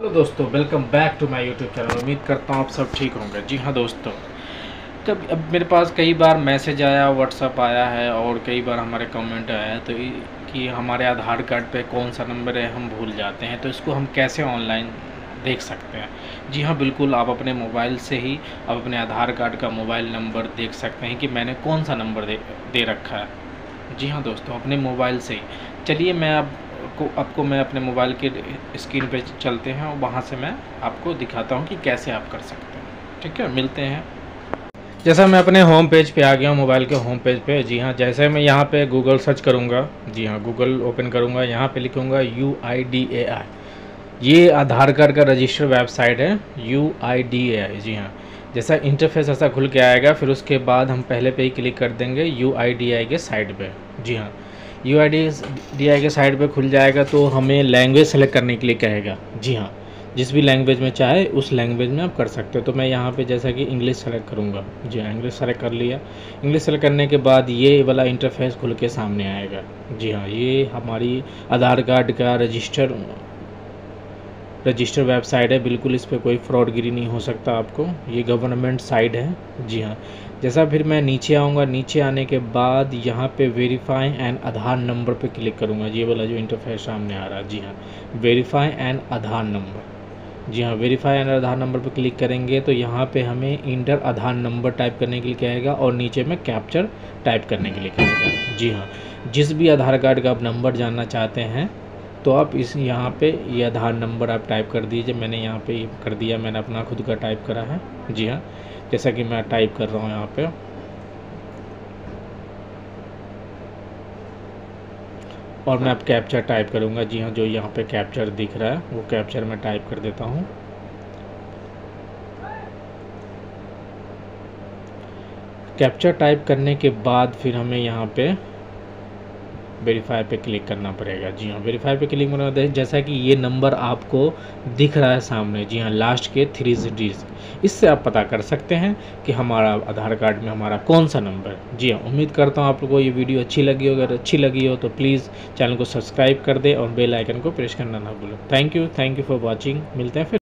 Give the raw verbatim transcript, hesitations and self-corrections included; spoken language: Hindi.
हेलो दोस्तों, welcome back to my YouTube channel. उम्मीद करता हूँ आप सब ठीक होंगे। जी हाँ दोस्तों, कब अब मेरे पास कई बार मैसेज आया, व्हाट्सअप आया है और कई बार हमारे कमेंट आया है तो कि हमारे आधार कार्ड पे कौन सा नंबर है हम भूल जाते हैं, तो इसको हम कैसे ऑनलाइन देख सकते हैं। जी हाँ बिल्कुल, आप अपने मोबाइल से ही आप अपने आधार कार्ड का मोबाइल नंबर देख सकते हैं कि मैंने कौन सा नंबर दे दे रखा है। जी हाँ दोस्तों, अपने मोबाइल से ही। चलिए मैं अब को आपको मैं अपने मोबाइल के स्क्रीन पे चलते हैं और वहाँ से मैं आपको दिखाता हूँ कि कैसे आप कर सकते हैं। ठीक है, मिलते हैं। जैसा मैं अपने होम पेज पे आ गया हूँ, मोबाइल के होम पेज पे। जी हाँ, जैसे मैं यहाँ पे गूगल सर्च करूँगा, जी हाँ गूगल ओपन करूँगा, यहाँ पे लिखूँगा you I D A I. ये आधार कार्ड का रजिस्टर वेबसाइट है, U I D A I. जी हाँ, जैसा इंटरफेस ऐसा खुल के आएगा, फिर उसके बाद हम पहले पे ही क्लिक कर देंगे यू आई डी ए आई के साइड पे। जी हाँ, यू आई डी आई के साइड पे खुल जाएगा तो हमें लैंग्वेज सेलेक्ट करने के लिए कहेगा। जी हाँ, जिस भी लैंग्वेज में चाहे उस लैंग्वेज में आप कर सकते हो। तो मैं यहाँ पे जैसा कि इंग्लिश सेलेक्ट करूँगा। जी हाँ, इंग्लिश सेलेक्ट कर लिया। इंग्लिश सेलेक्ट करने के बाद ये वाला इंटरफेस खुल के सामने आएगा। जी हाँ, ये हमारी आधार कार्ड का रजिस्टर रजिस्टर वेबसाइट है। बिल्कुल इस पर कोई फ्रॉडगिरी नहीं हो सकता आपको, ये गवर्नमेंट साइट है। जी हाँ, जैसा फिर मैं नीचे आऊँगा, नीचे आने के बाद यहाँ पे वेरीफाई एंड आधार नंबर पे क्लिक करूँगा। ये वाला जो इंटरफेस सामने आ रहा है, जी हाँ, वेरीफाई एंड आधार नंबर। जी हाँ, वेरीफाई एंड आधार नंबर पे क्लिक करेंगे तो यहाँ पे हमें इंटर आधार नंबर टाइप करने के लिए कहेगा और नीचे में कैप्चर टाइप करने के लिए कहेगा। जी हाँ, जिस भी आधार कार्ड का आप नंबर जानना चाहते हैं तो आप इस यहाँ पे ये आधार नंबर आप टाइप कर दीजिए। मैंने यहाँ पे कर दिया, मैंने अपना खुद का टाइप करा है। जी हाँ, जैसा कि मैं टाइप कर रहा हूँ यहाँ पे, और मैं अब कैप्चर टाइप करूँगा। जी हाँ, जो यहाँ पे कैप्चर दिख रहा है वो कैप्चर मैं टाइप कर देता हूँ। कैप्चर टाइप करने के बाद फिर हमें यहाँ पे वेरीफाई पे क्लिक करना पड़ेगा। जी हाँ, वेरीफाई पे क्लिक करना पड़ेगा। जैसा कि ये नंबर आपको दिख रहा है सामने, जी हाँ, लास्ट के थ्री डिजिट, इससे आप पता कर सकते हैं कि हमारा आधार कार्ड में हमारा कौन सा नंबर है। जी हाँ, उम्मीद करता हूँ आप लोगों को ये वीडियो अच्छी लगी हो। अगर अच्छी लगी हो तो प्लीज़ चैनल को सब्सक्राइब कर दे और बेल आइकन को प्रेस करना ना भूलें। Thank you thank you for watching. मिलते हैं फिर।